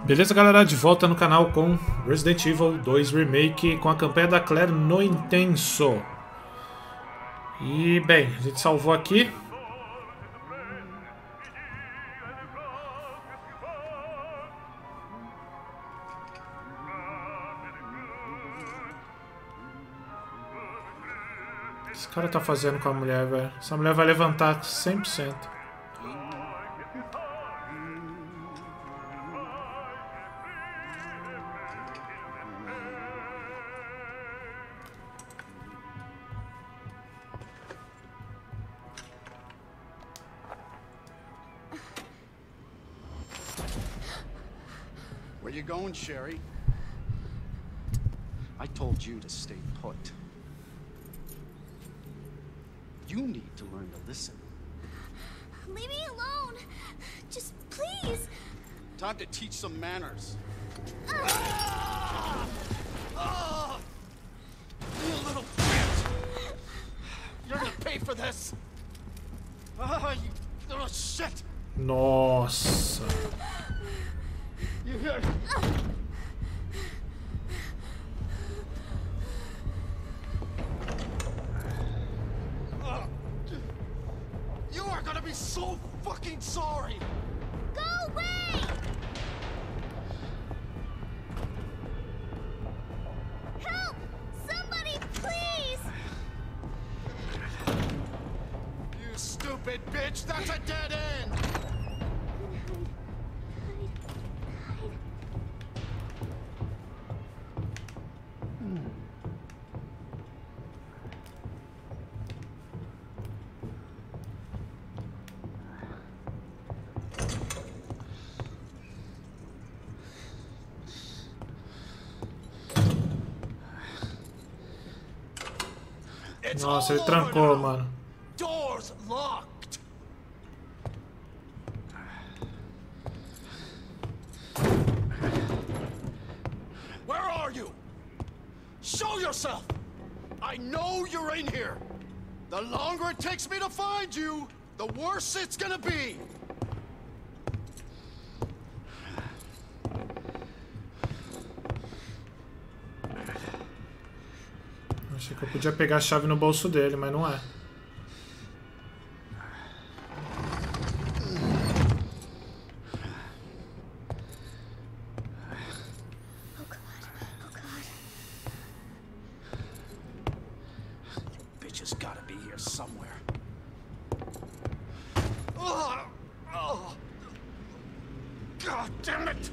Beleza, galera? De volta no canal com Resident Evil 2 Remake, com a campanha da Claire no Intenso. E, bem, a gente salvou aqui. O que esse cara tá fazendo com a mulher, velho? Essa mulher vai levantar 100%. Where you going, Sherry? I told you to stay put. You need to learn to listen. Leave me alone. Just please. Time to teach some manners. You little bitch! You're gonna pay for this! You little shit! Nossa. You hear? You are gonna be so fucking sorry! Go away! Help! Somebody, please! You stupid bitch! That's a dead end! Nossa, ele trancou, mano. Doors locked. Where are you? Show yourself. I know you're in here. The longer it takes me to find you, the worse it's gonna be. Achei que eu podia pegar a chave no bolso dele, mas não é. Oh God. Oh God. Bitch has gotta be here somewhere. Oh, God damn it!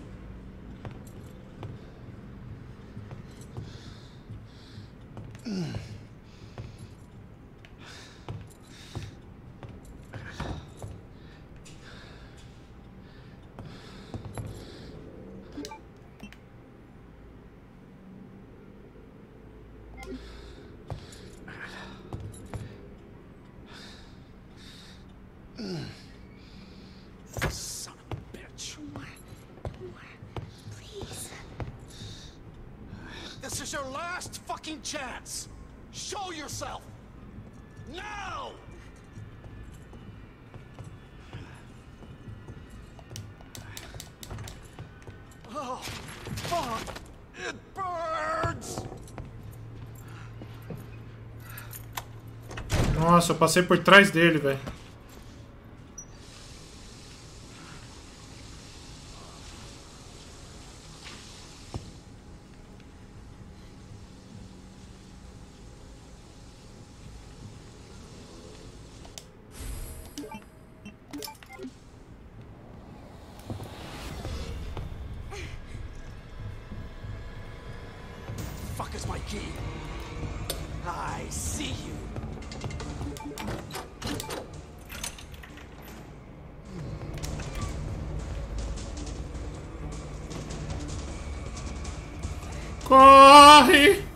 Son of a bitch. More. Please. This is your last fucking chance. Show yourself. Now! Oh, fuck. It burns. Nossa, eu passei por trás dele, velho. Fuck is my key? I see you. Corre!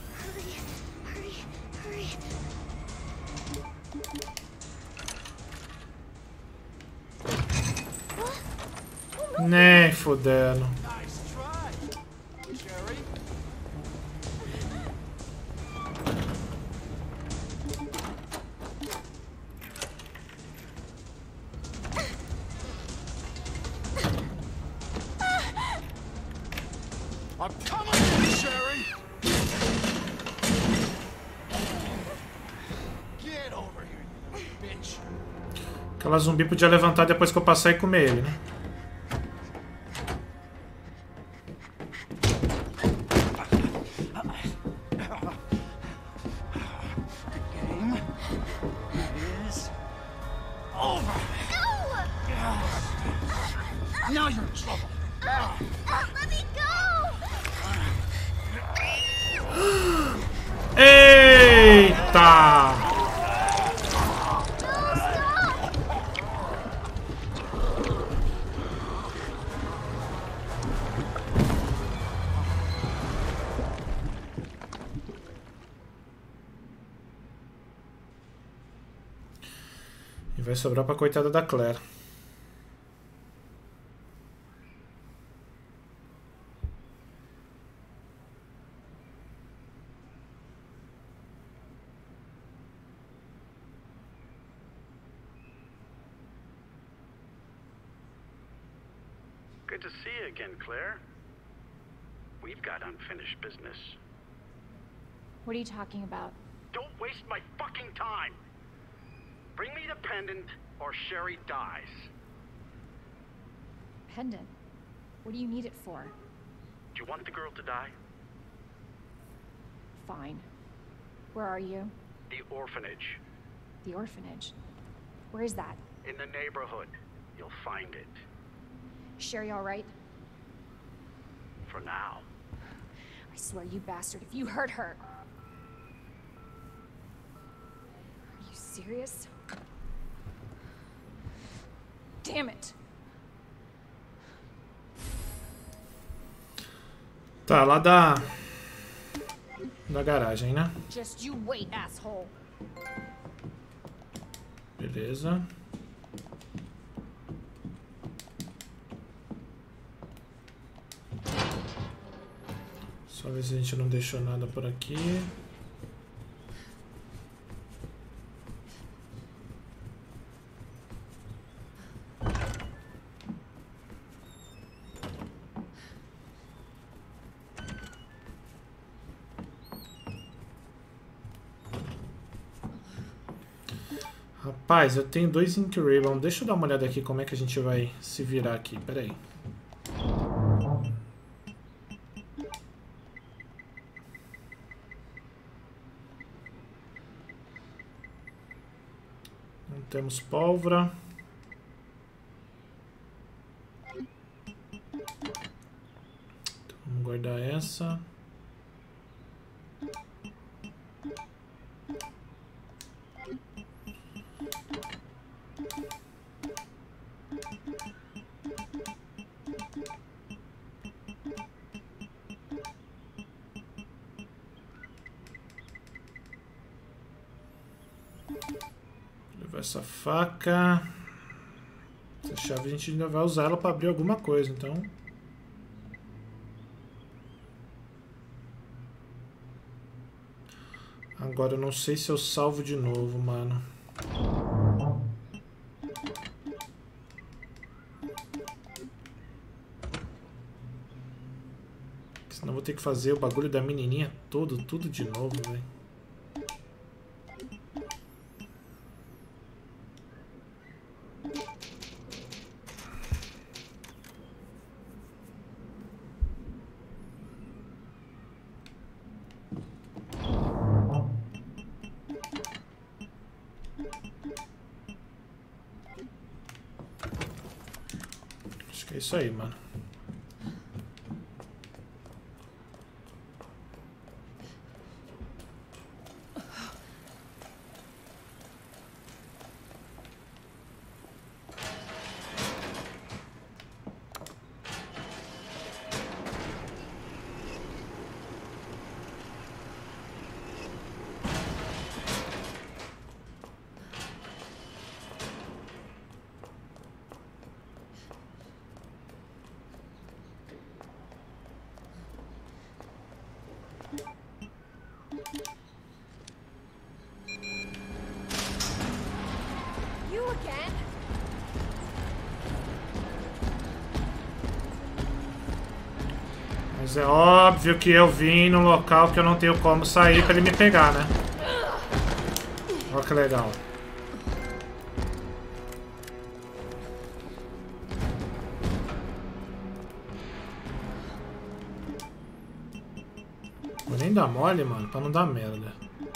Hurry. Nem fudendo. Nice try, Sherry. I'm coming in, Sherry! Get over here, you bitch! Aquela zumbi podia levantar depois que eu passar e comer ele, né? Now you're in trouble. Let me go! Eita! E vai sobrar pra coitada da Claire. Good to see you again, Claire. We've got unfinished business. What are you talking about? Don't waste my fucking time! Bring me the pendant, or Sherry dies. Pendant? What do you need it for? Do you want the girl to die? Fine. Where are you? The orphanage. The orphanage. Where is that? In the neighborhood. You'll find it. Sherry all right? For now. I swear, you bastard, if you hurt her... Are you serious? Damn it! Tá, lá da garagem, né? Just you wait, asshole. Beleza. Só ver se a gente não deixou nada por aqui. Rapaz, eu tenho 2 Ink Ribbon. Deixa eu dar uma olhada aqui como é que a gente vai se virar aqui. Pera aí. Não temos pólvora. Então, vamos guardar essa. Essa faca, essa chave a gente ainda vai usar ela para abrir alguma coisa, então. Agora eu não sei se eu salvo de novo, mano. Senão eu vou ter que fazer o bagulho da menininha tudo de novo, velho. É isso aí, mano. Mas é óbvio que eu vim num local que eu não tenho como sair pra ele me pegar, né? Olha que legal. Vou nem dar mole, mano, pra não dar merda.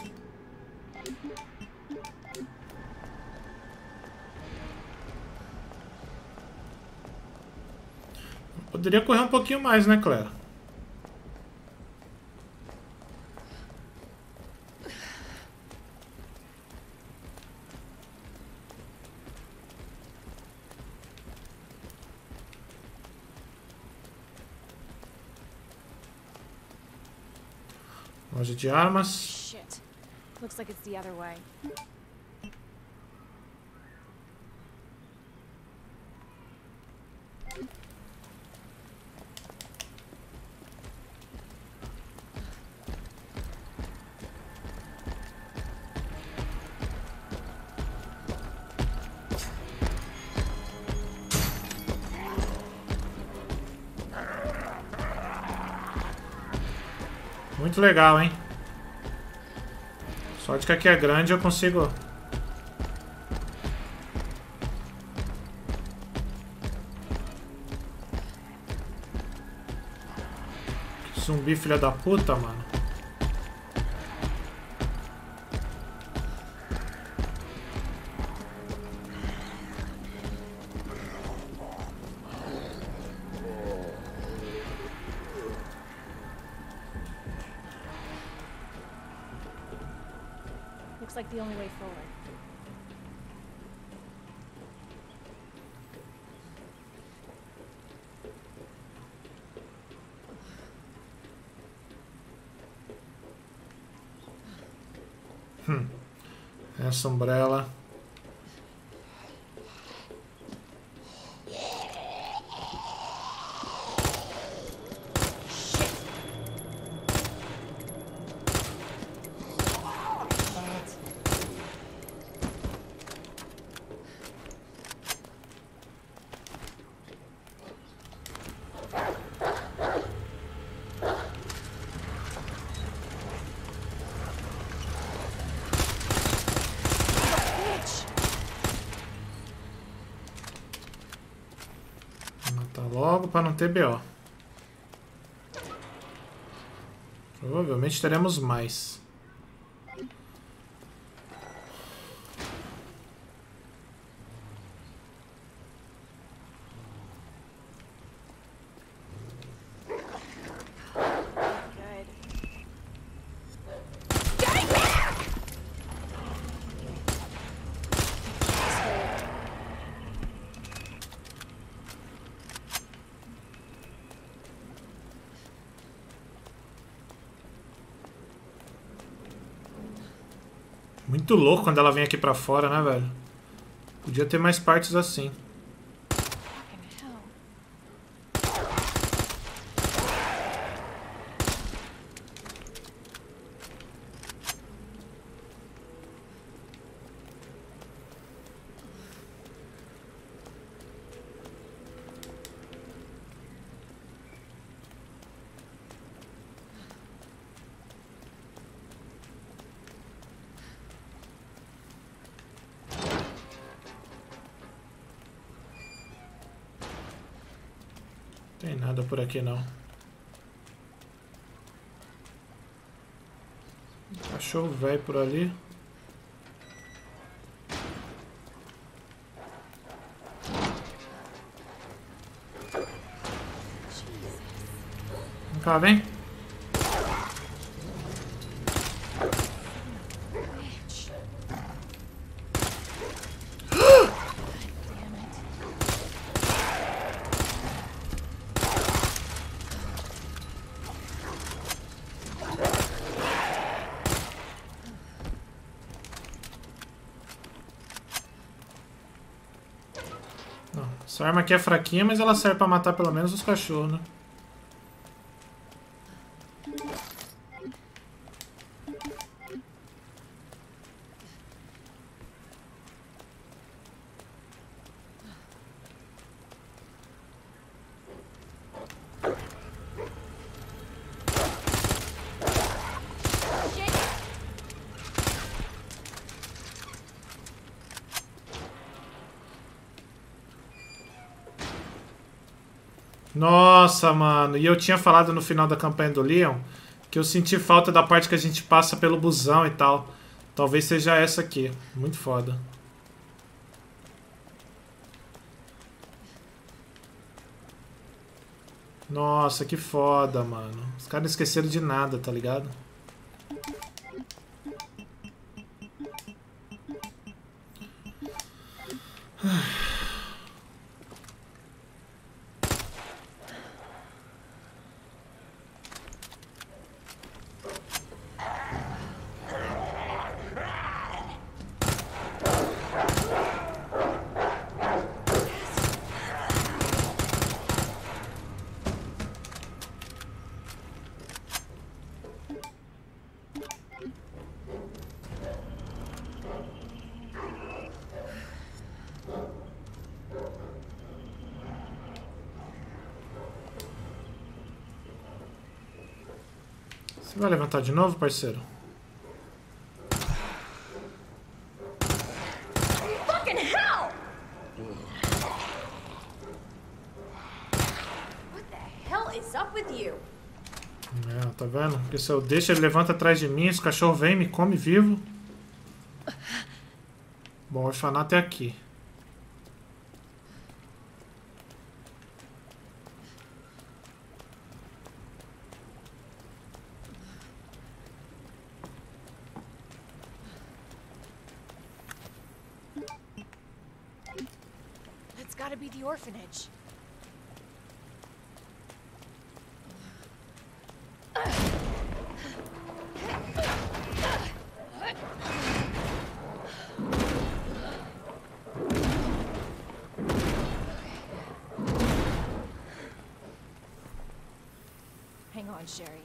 Poderia correr um pouquinho mais, né, Claire? Loja de armas. Shit. Looks like it's the other way. Muito legal, hein? Sorte que aqui é grande, eu consigo... Que zumbi, filha da puta, mano. Looks like the only way forward. Essa umbrella. Logo para não ter BO. Provavelmente teremos mais. Muito louco quando ela vem aqui pra fora, né, velho? Podia ter mais partes assim. Tem nada por aqui não. Cachorro velho por ali. Vem cá, vem. Essa arma aqui é fraquinha, mas ela serve pra matar pelo menos os cachorros, né? Nossa, mano. E eu tinha falado no final da campanha do Leon que eu senti falta da parte que a gente passa pelo busão e tal. Talvez seja essa aqui. Muito foda. Nossa, que foda, mano. Os caras não esqueceram de nada, tá ligado? Você vai levantar de novo, parceiro? Fucking hell! What the hell is up with you? É, tá vendo? Porque se eu deixo, ele levanta atrás de mim, esse cachorro vem e me come vivo. Bom, o orfanato é aqui. That's gotta be the orphanage. Hang on, Sherry.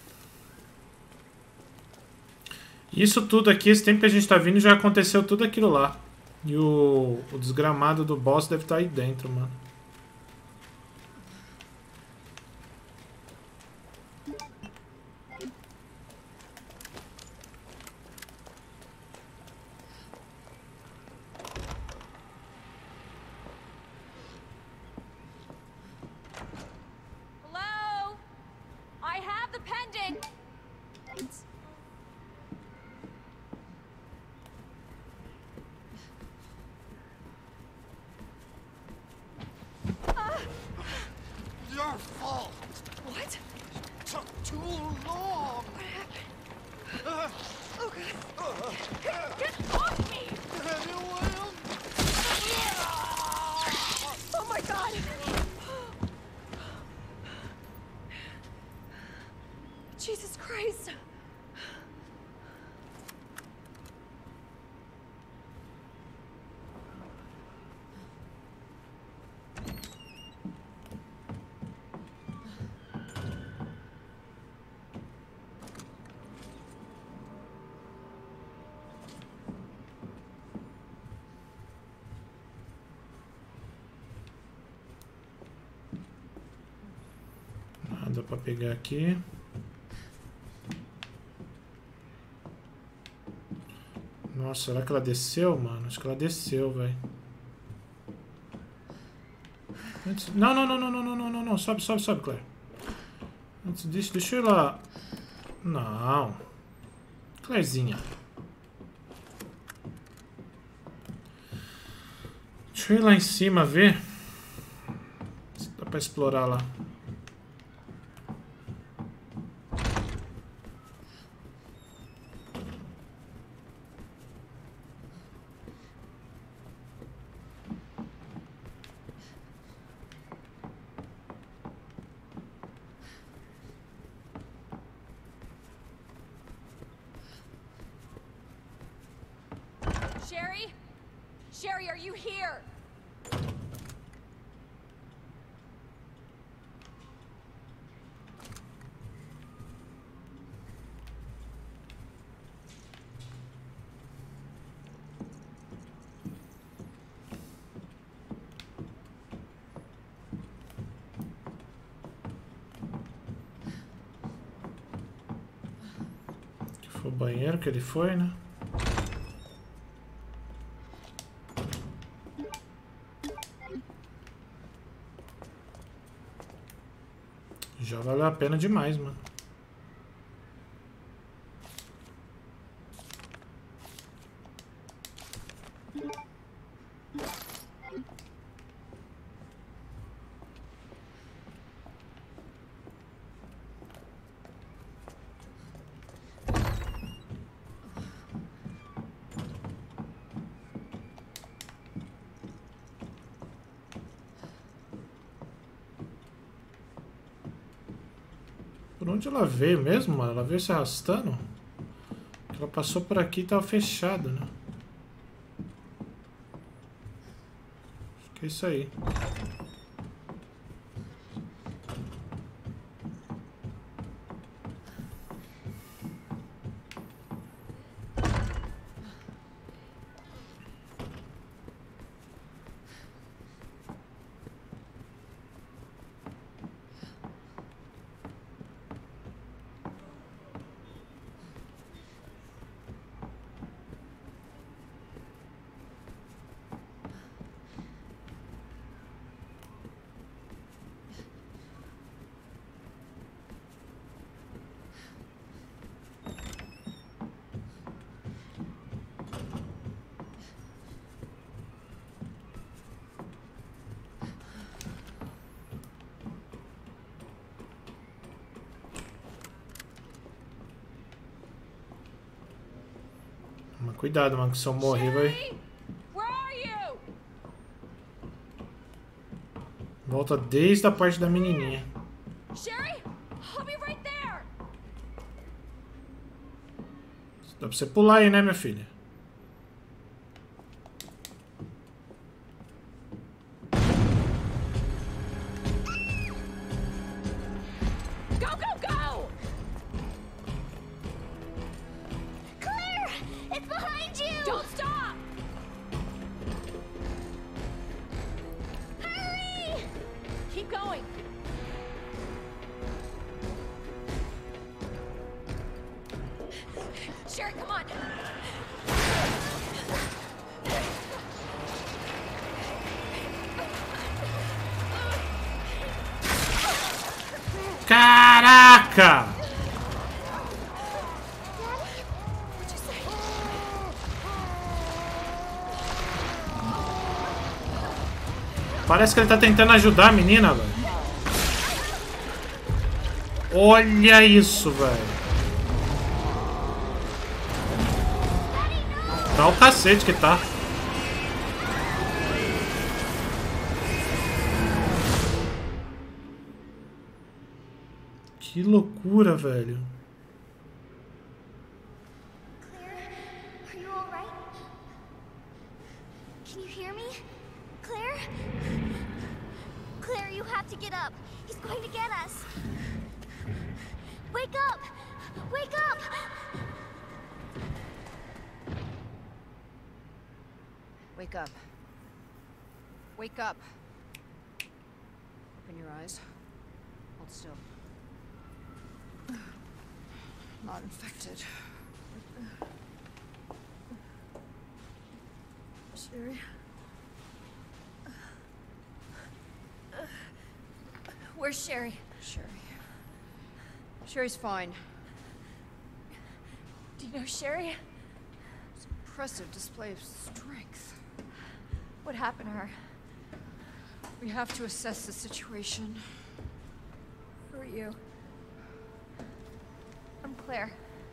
Isso tudo aqui, esse tempo que a gente tá vindo, já aconteceu tudo aquilo lá. E o desgramado do boss deve estar aí dentro, mano. Hello? I have the pendant. Your fault. What? Took too long. What happened? Oh god. Get off me! Oh my god! Jesus Christ! Nada pra pegar aqui. Nossa, será que ela desceu, mano? Acho que ela desceu, velho. Não, não, não, não, não, não, não, não, não. Sobe, sobe, sobe, Claire. Antes disso, deixa eu ir lá. Não. Clairezinha. Deixa eu ir lá em cima ver se dá pra explorar lá. Sherry? Sherry, are you here? Que foi o banheiro que ele foi, né? Já valeu a pena demais, mano. Por onde ela veio mesmo, mano? Ela veio se arrastando? Ela passou por aqui e tava fechado, né? Acho que é isso aí. Mas cuidado, mano, que se eu morrer vai... Sherry, where are you? Volta desde a parte da menininha. Sherry, I'll be right there. Dá pra você pular aí, né, minha filha? Go, go, go! Claire! It's behind you! Don't stop! Hurry! Keep going. Sherry, come on. Caraca! What'd you say? Parece que ele tá tentando ajudar a menina, velho. Olha isso, velho. Tá o cacete que tá. Que loucura, velho. Claire, are you all right? Can you hear me? Claire? Claire, you have to get up. He's going to get us. Wake up! Wake up! Wake up. Wake up. Open your eyes. Hold still. Not infected. Sherry? Where's Sherry? Sherry. Sherry's fine. Do you know Sherry? It's an impressive display of strength. What happened to her? We have to assess the situation. Who are you? I'm Claire.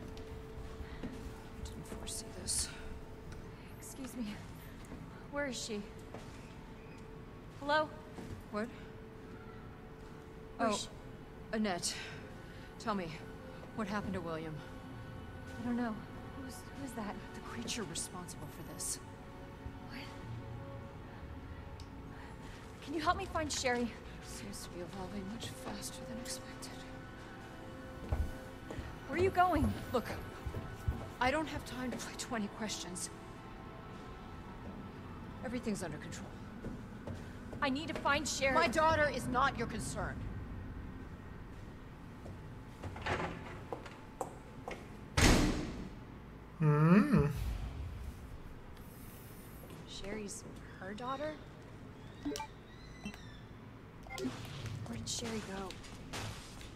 I didn't foresee this. Excuse me. Where is she? Hello? What? Where's Oh, Annette. Tell me, what happened to William? I don't know. Who's that? The creature responsible for this. What? Can you help me find Sherry? Seems to be evolving much faster than expected. Where are you going? Look, I don't have time to play 20 questions. Everything's under control. I need to find Sherry. My daughter is not your concern. Sherry's her daughter? Where did Sherry go?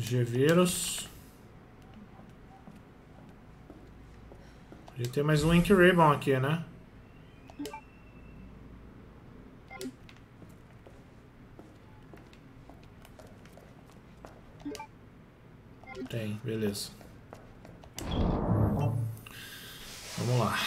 G-Vírus. A gente tem mais um Ink Ribbon aqui, né? Tem, beleza. Vamos lá.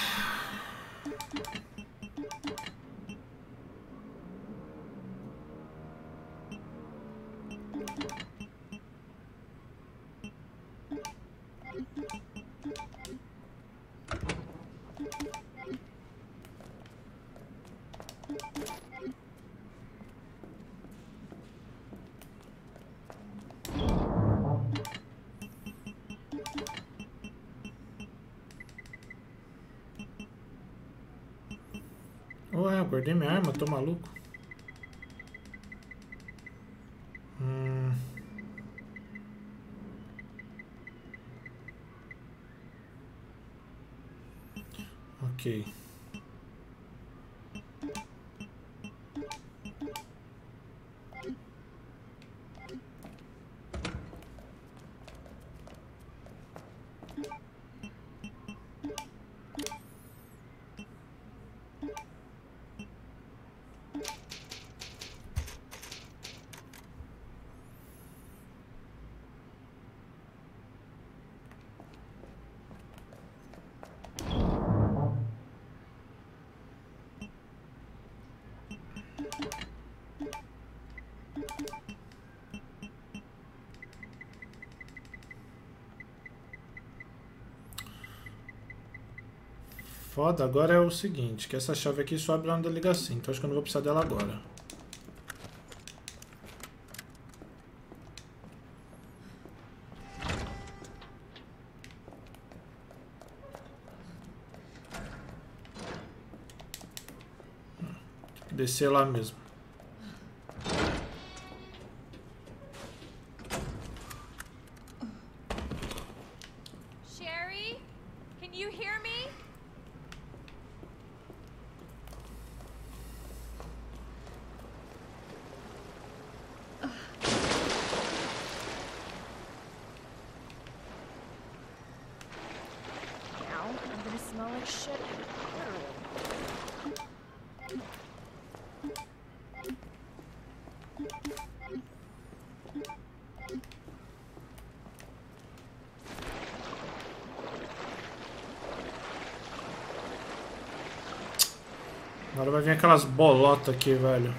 Ué, eu guardei minha arma, tô maluco. Ok. Foda, agora é o seguinte, que essa chave aqui só abre lá na delegacia, então acho que eu não vou precisar dela agora. Tem que descer lá mesmo. Sherry? Can you hear me? Now I'm gonna smell like shit. Agora vai vir aquelas bolotas aqui, velho.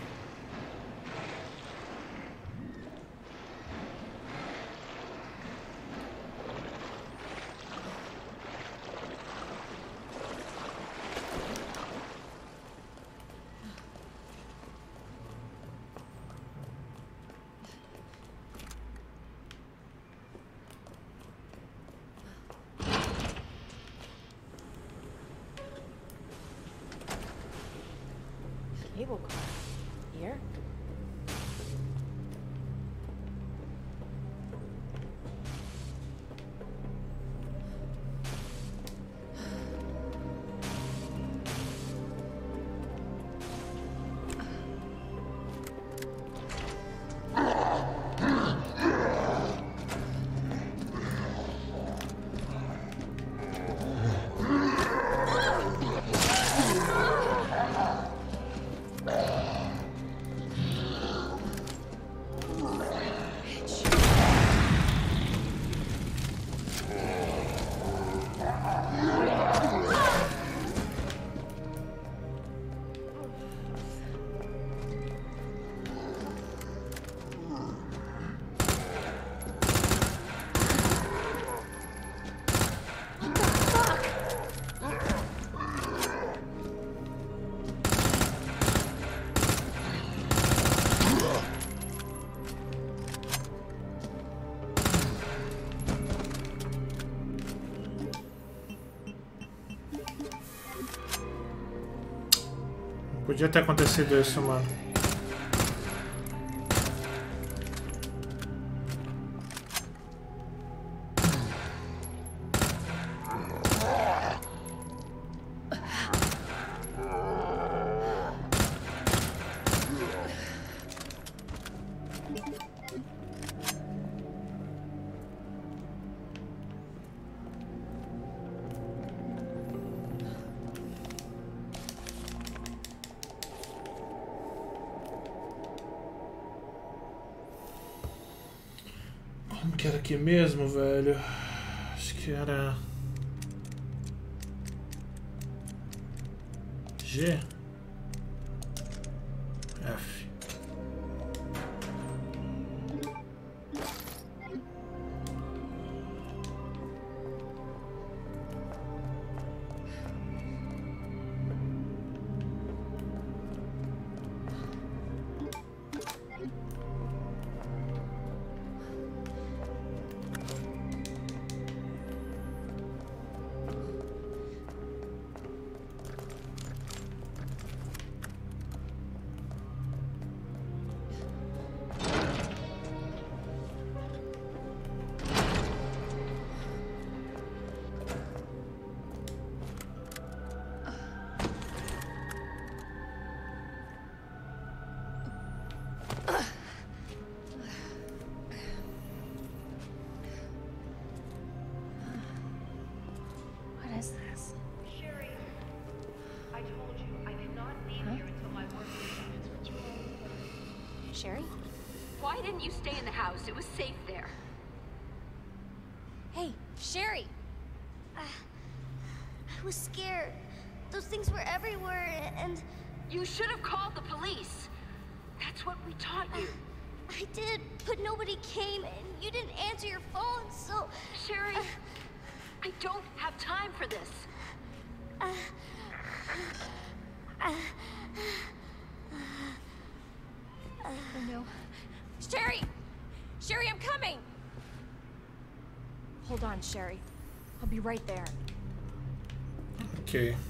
Cable car. Here? Podia ter acontecido isso, mano. Como que era aqui mesmo, velho? Acho que era... G? F. What is this? Sherry, I told you I cannot leave here until my work is done. Sherry? Why didn't you stay in the house? It was safe there. Hey, Sherry! I was scared. Those things were everywhere, and... You should have called the police. That's what we taught you. I did, but nobody came, and you didn't answer your phone, so... Sherry, I don't have time for this. Oh no. Sherry! Sherry, I'm coming! Hold on, Sherry. I'll be right there. Ok.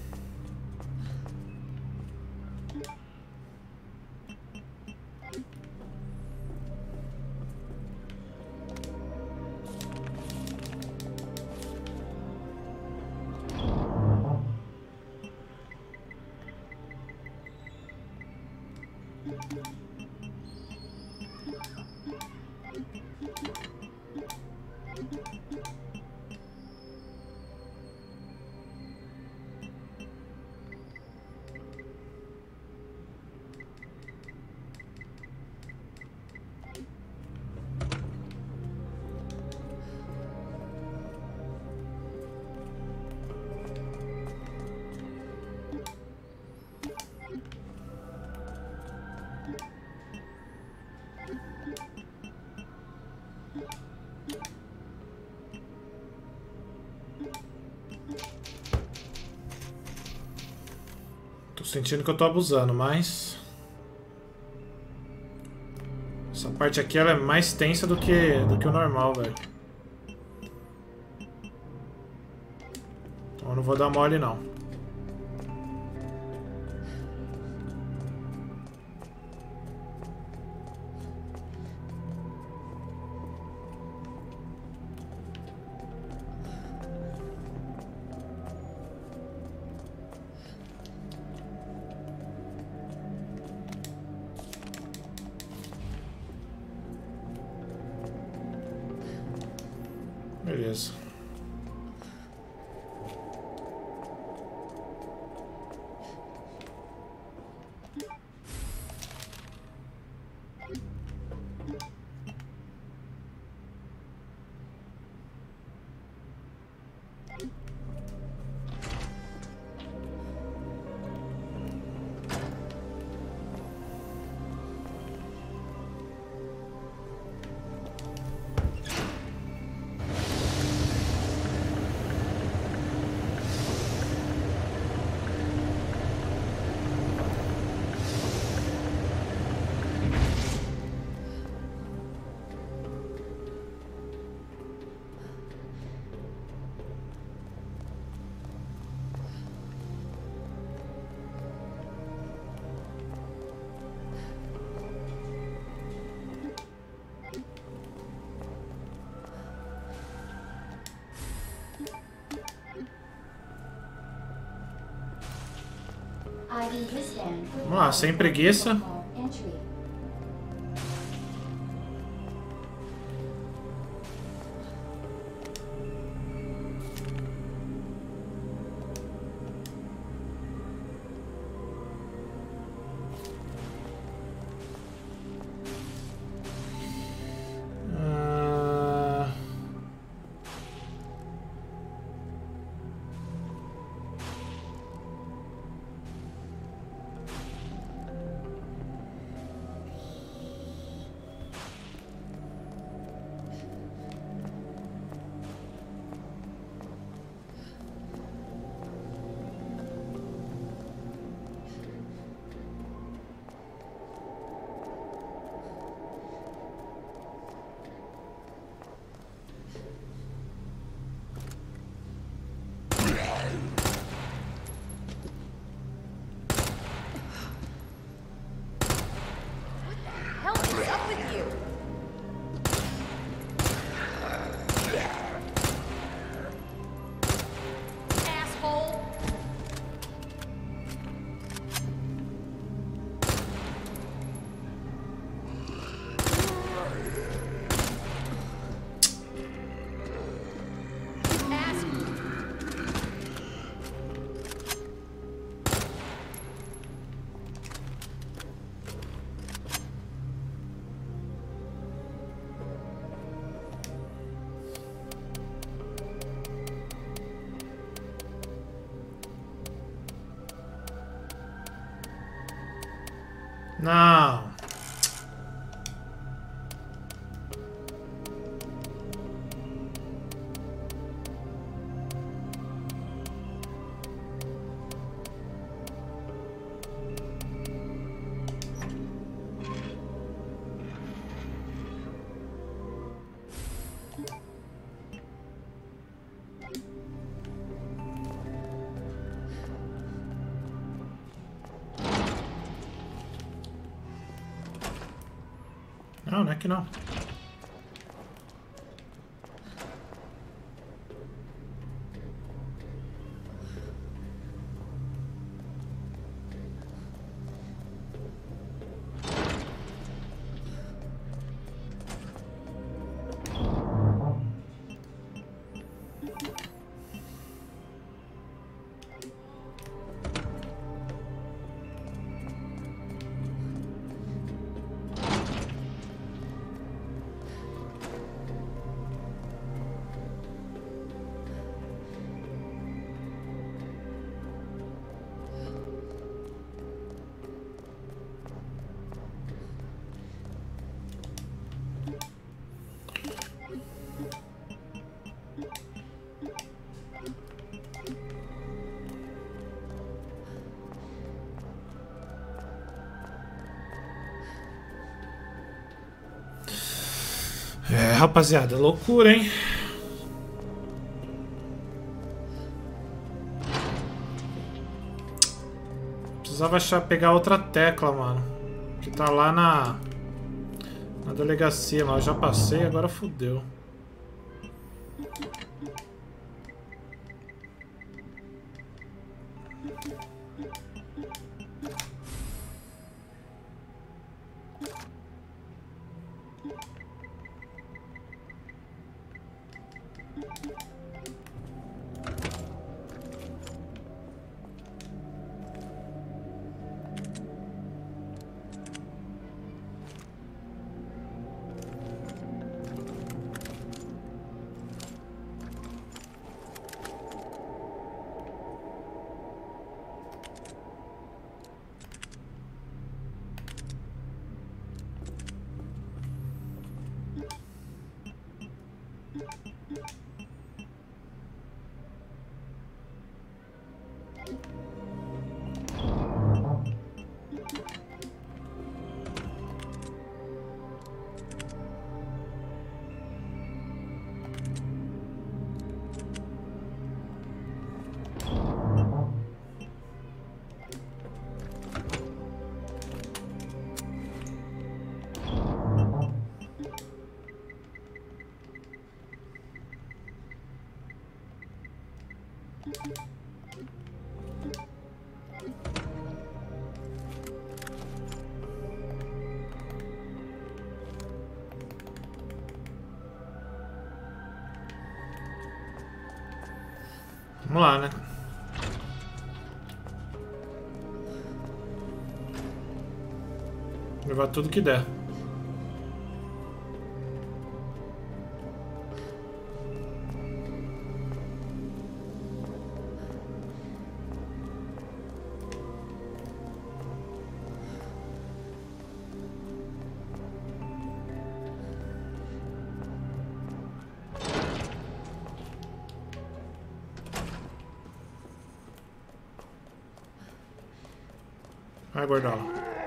Tô sentindo que eu tô abusando, mas... Essa parte aqui ela é mais tensa do que o normal, velho. Então eu não vou dar mole, não. Beleza. Vamos lá, sem preguiça. Não. Não, não é que não. É, rapaziada, loucura, hein? Precisava pegar outra tecla, mano. Que tá lá na delegacia, mas eu já passei, agora fodeu. Vamos lá, né? Levar tudo que der. Vai, Gordola.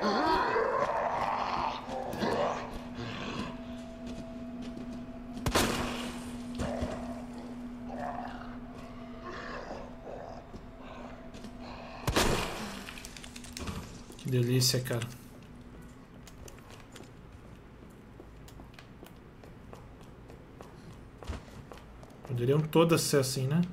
Que delícia, cara. Poderiam todas ser assim, né?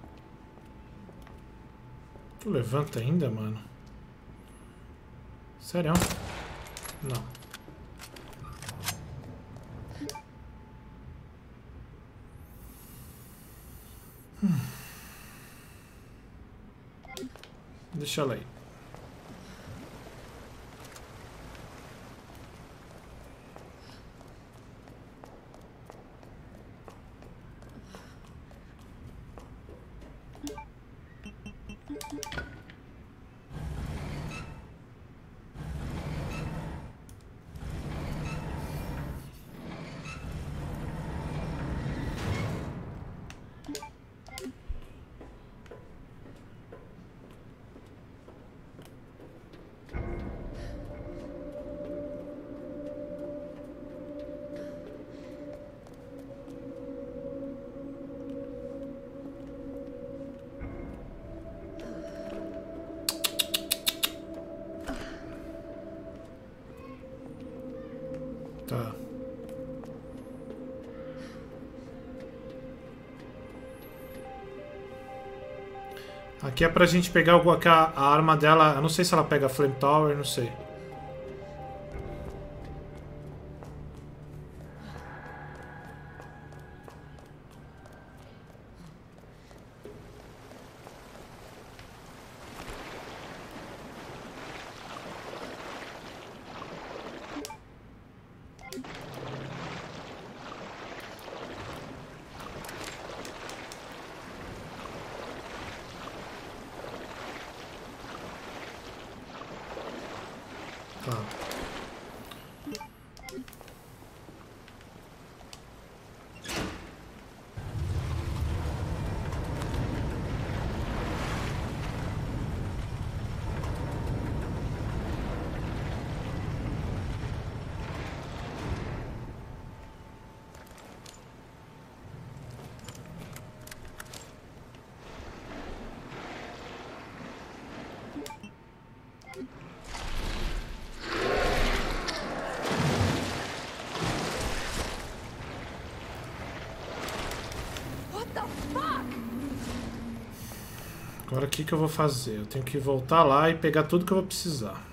Tu levanta ainda, mano? Sério? Não. Deixa ela aí. Tá. Aqui é pra gente pegar a arma dela. Eu não sei se ela pega Flame Tower, não sei. Tá. Agora o que eu vou fazer? Eu tenho que voltar lá e pegar tudo que eu vou precisar.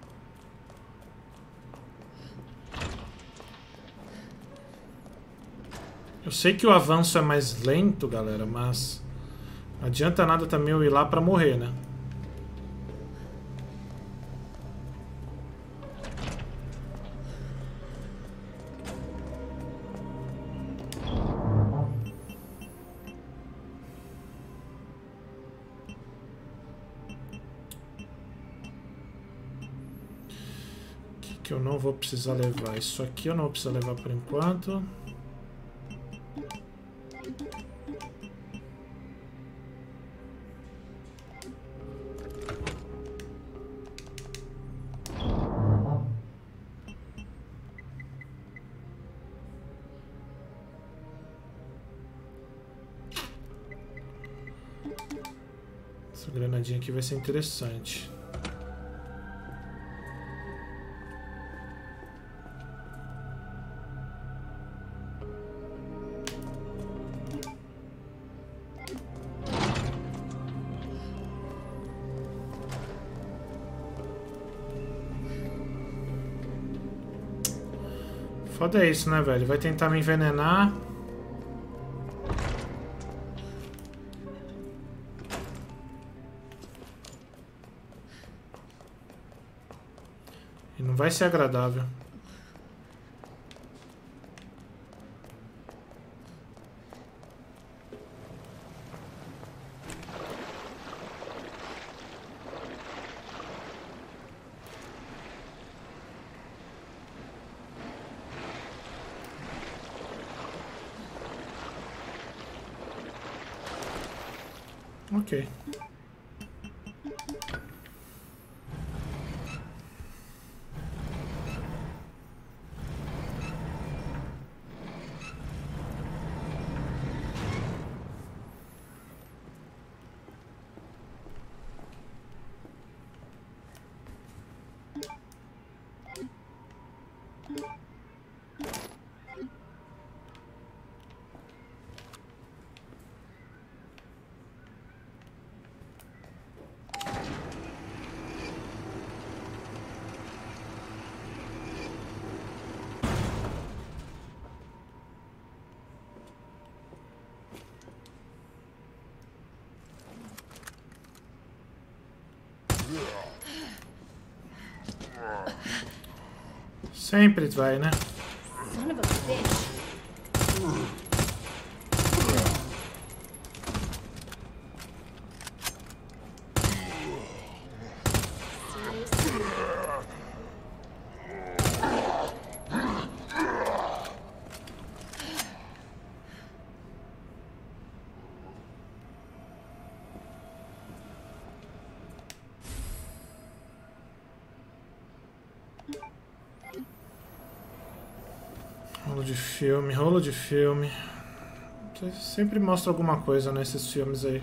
Eu sei que o avanço é mais lento, galera, mas não adianta nada também eu ir lá pra morrer, né? Que eu não vou precisar levar. Isso aqui eu não vou precisar levar por enquanto. Essa granadinha aqui vai ser interessante. Foda é isso, né, velho? Vai tentar me envenenar. E não vai ser agradável. Ok. Sempre vai, né? Son of a bitch. Rolo de filme. Sempre mostra alguma coisa nesses filmes aí.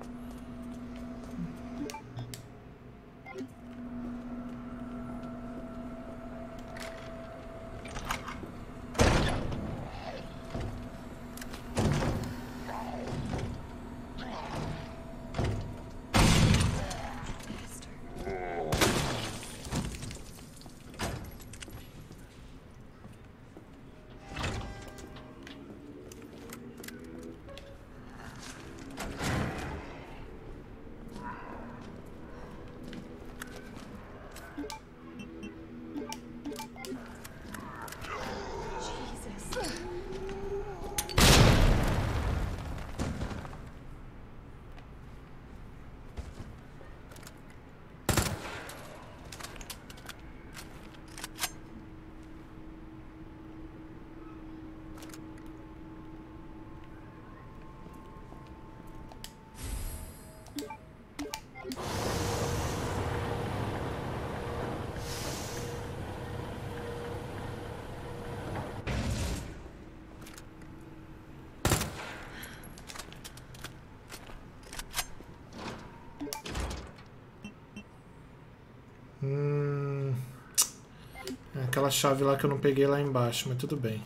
Aquela chave lá que eu não peguei lá embaixo, mas tudo bem.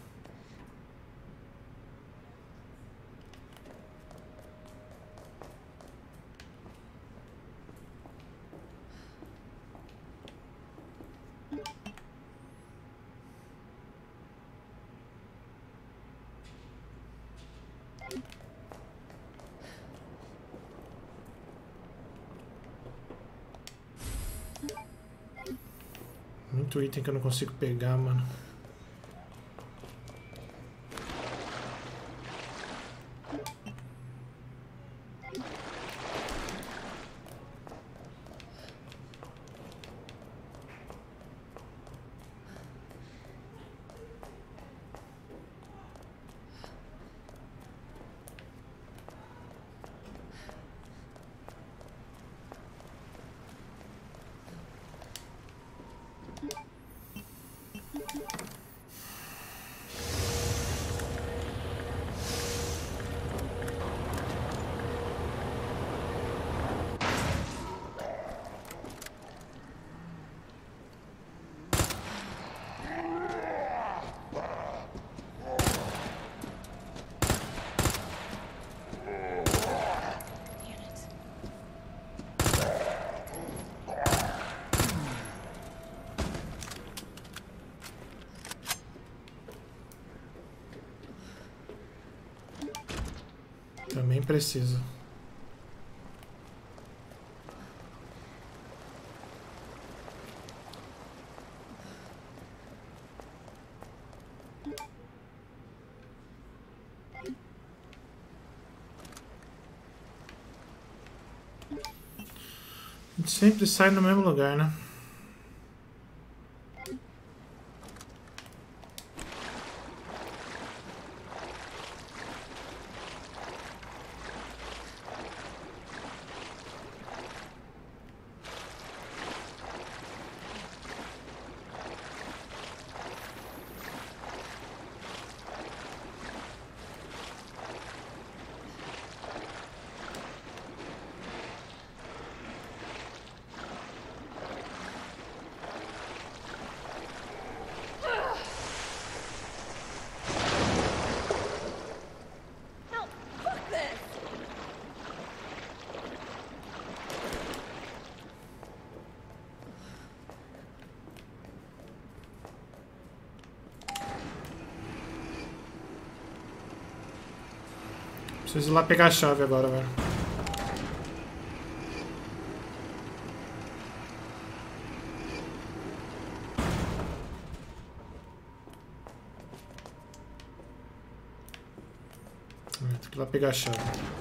Muito item que eu não consigo pegar, mano. Também preciso. A gente sempre sai no mesmo lugar, né? Preciso ir lá pegar a chave agora, velho. ir lá pegar a chave.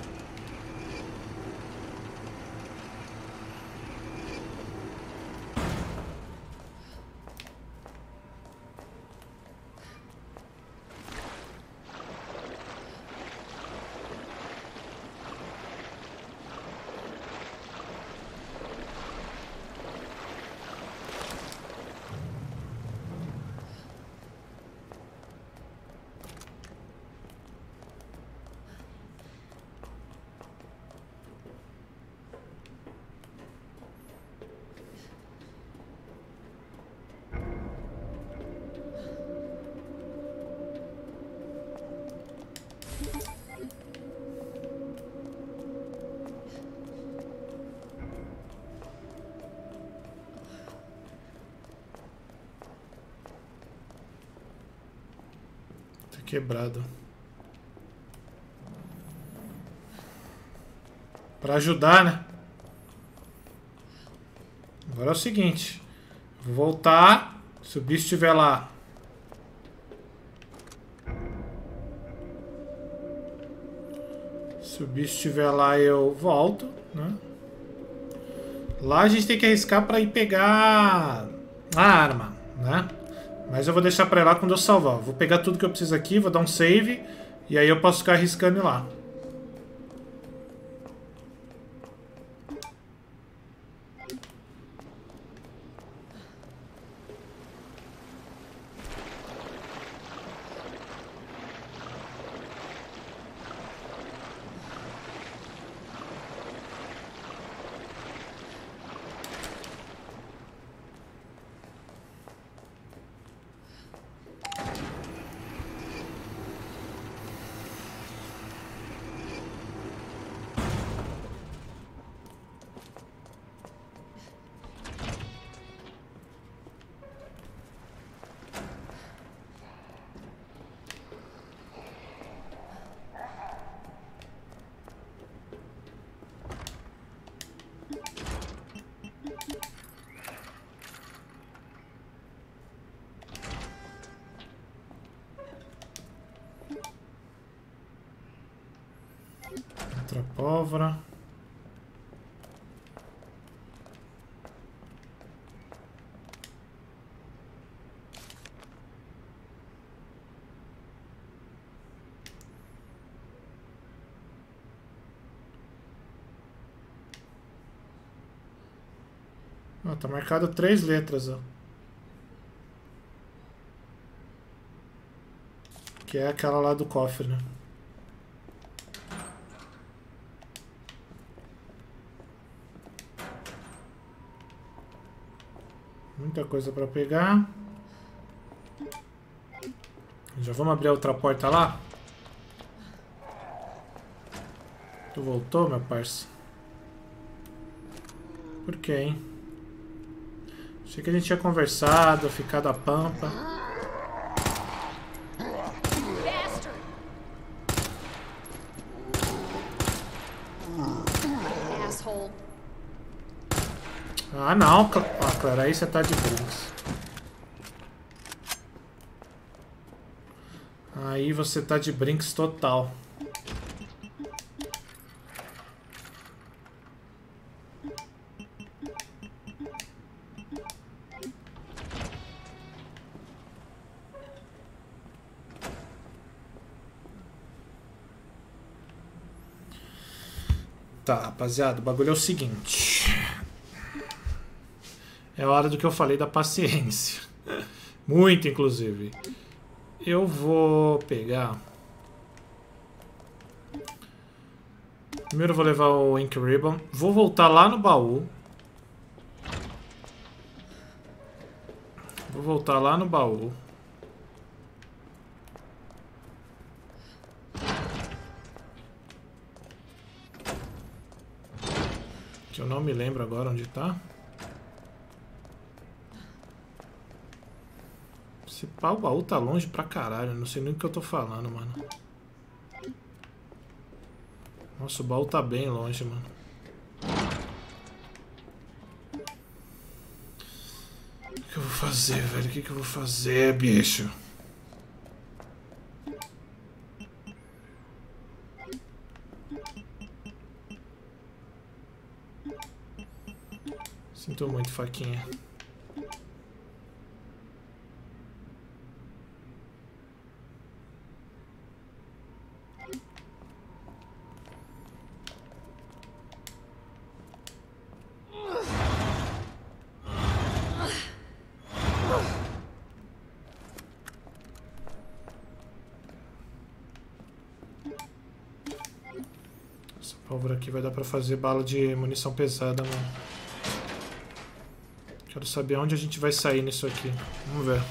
Quebrado. Pra ajudar, né? Agora é o seguinte. Vou voltar. Se o bicho estiver lá. Se o bicho estiver lá, eu volto, né? Lá a gente tem que arriscar pra ir pegar a arma, né? Mas eu vou deixar pra ir lá quando eu salvar. Vou pegar tudo que eu preciso aqui, vou dar um save. E aí eu posso ficar arriscando ir lá. Outra pólvora. Ah, tá marcado 3 letras, ó. Que é aquela lá do cofre, né? Muita coisa pra pegar. Já vamos abrir a outra porta lá? Tu voltou, meu parça? Por quê, hein? Achei que a gente tinha conversado, ficado a pampa. Ah, não. Ah, Claire, aí você tá de brinks. Aí você tá de brinks total. Tá, rapaziada, o bagulho é o seguinte. É a hora do que eu falei da paciência. Muito, inclusive. Eu vou pegar... Primeiro eu vou levar o Ink Ribbon. Vou voltar lá no baú. Vou voltar lá no baú. Que eu não me lembro agora onde tá. Esse pau, o baú tá longe pra caralho. Não sei nem o que eu tô falando, mano. Nossa, o baú tá bem longe, mano. O que eu vou fazer, velho? O que eu vou fazer, bicho? Sinto muito, faquinha. Essa pólvora aqui vai dar pra fazer bala de munição pesada, mano. Quero saber onde a gente vai sair nisso aqui. Vamos ver.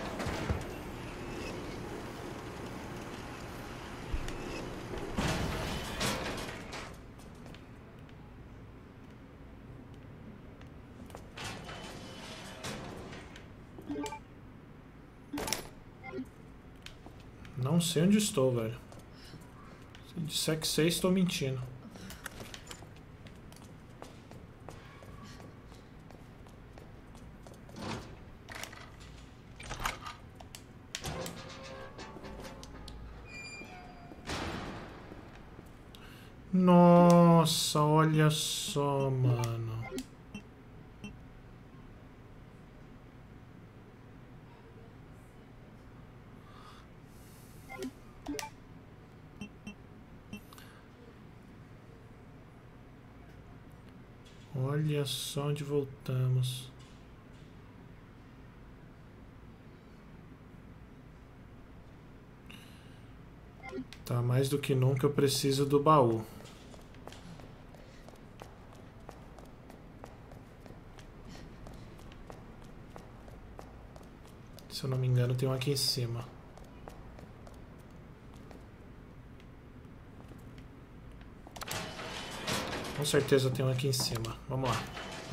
Não sei onde estou, velho. Se disser que sei, estou mentindo. Nossa, olha só, mano. Olha só onde voltamos. Tá, mais do que nunca eu preciso do baú. Se eu não me engano, tem um aqui em cima. Com certeza tem um aqui em cima. Vamos lá.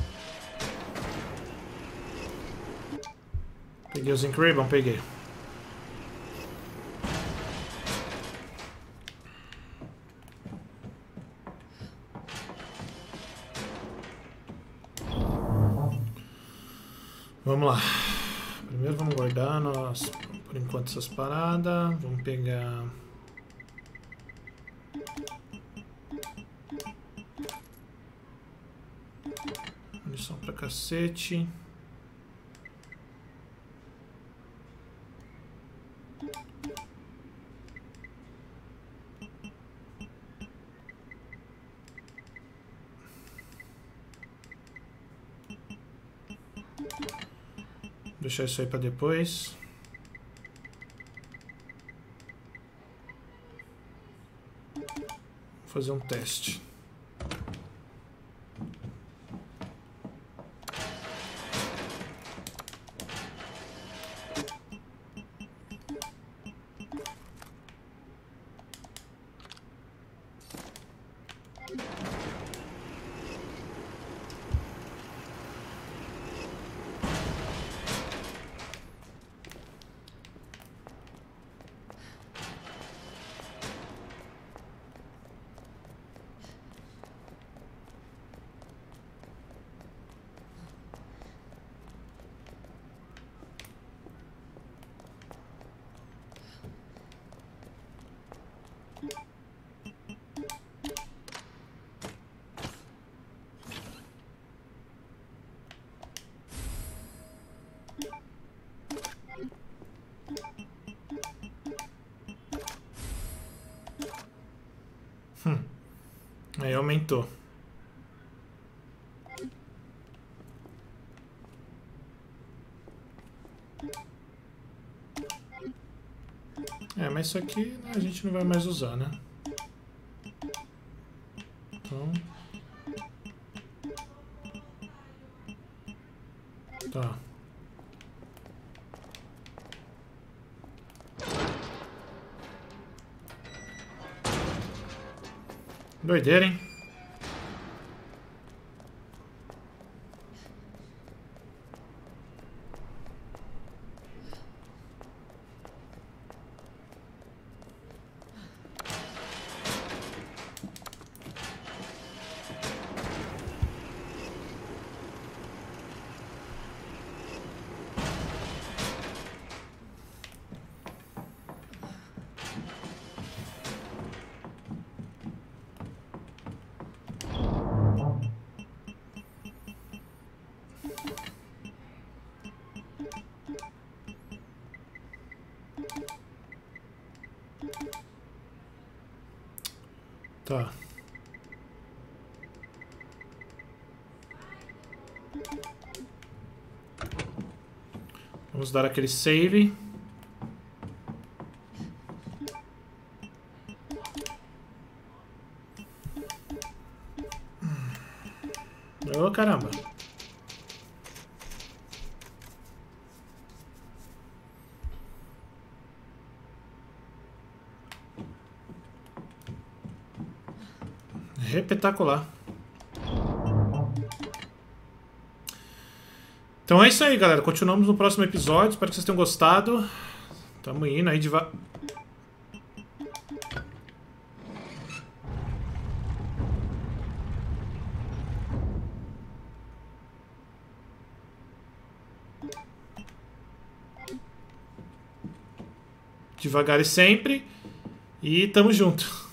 Peguei os Incredible? Peguei. Vamos lá. Primeiro vamos guardar por enquanto essas paradas. Vamos pegar... munição pra cacete. Deixar isso aí pra depois. Vou fazer um teste. Aí aumentou. É, mas isso aqui a gente não vai mais usar, né? Então... tá. Doideira, hein? Tá. Vamos dar aquele save. Ô, caramba. Espetacular. Então é isso aí, galera. Continuamos no próximo episódio. Espero que vocês tenham gostado. Tamo indo aí devagar e sempre. E tamo junto.